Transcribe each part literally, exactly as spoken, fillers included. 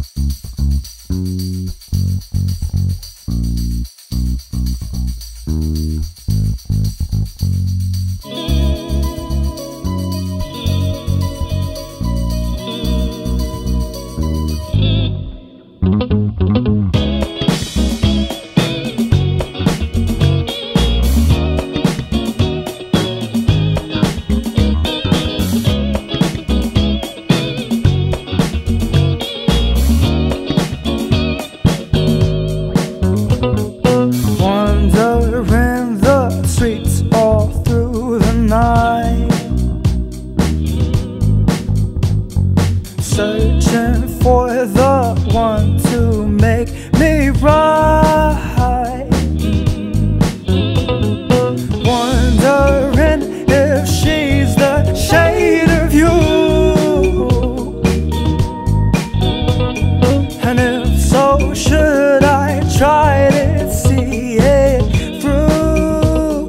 Searching for the one to make me right. Wondering if she's the shade of you, and if so, should I try to see it through?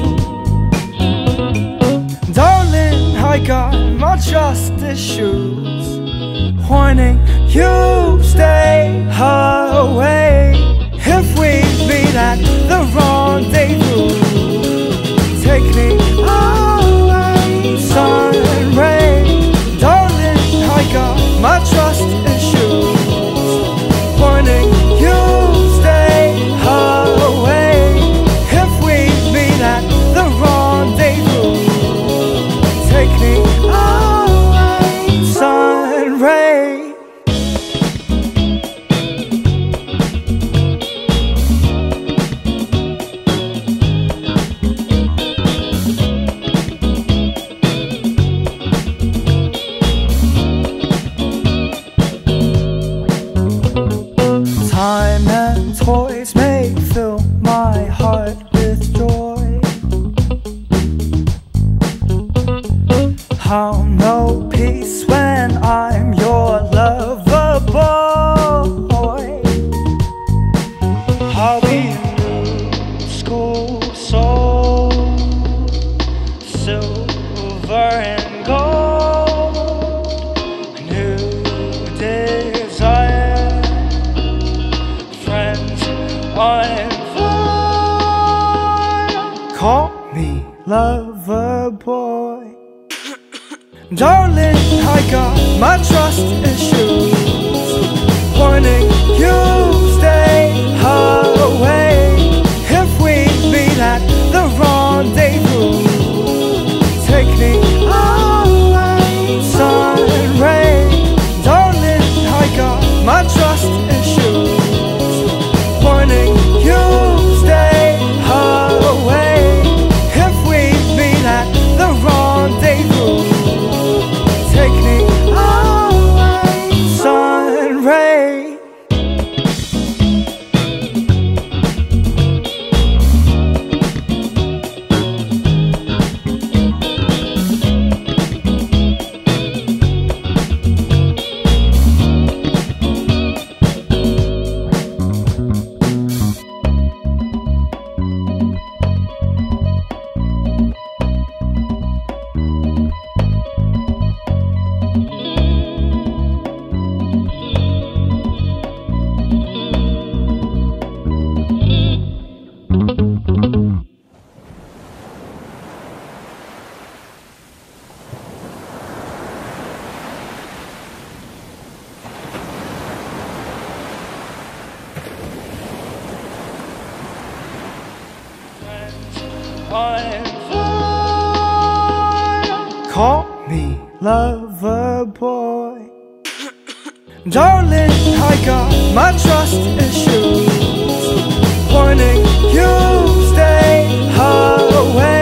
Darling, I got my trust issues, warning you stay away. If we meet at the rendezvous, take me away, Sunray. Darling, I got my trust issues, warning you stay away. If we meet at the rendezvous, take me away, Sunray. Time and toys may fill my heart with joy. I'll know peace when I'm your lover boy. I'll be a new school soul, silver and gold, new desire, friends on fire. Call me lover boy. Darling, I got my trust issues, warning you stay away. If we meet at the rendezvous, take me away, Sunray. Darling, I got my trust issues, warning you stay away. If we meet at the rendezvous, take me away, Sunray. On fire. Call me lover boy. Darling, I got my trust issues, warning you stay away.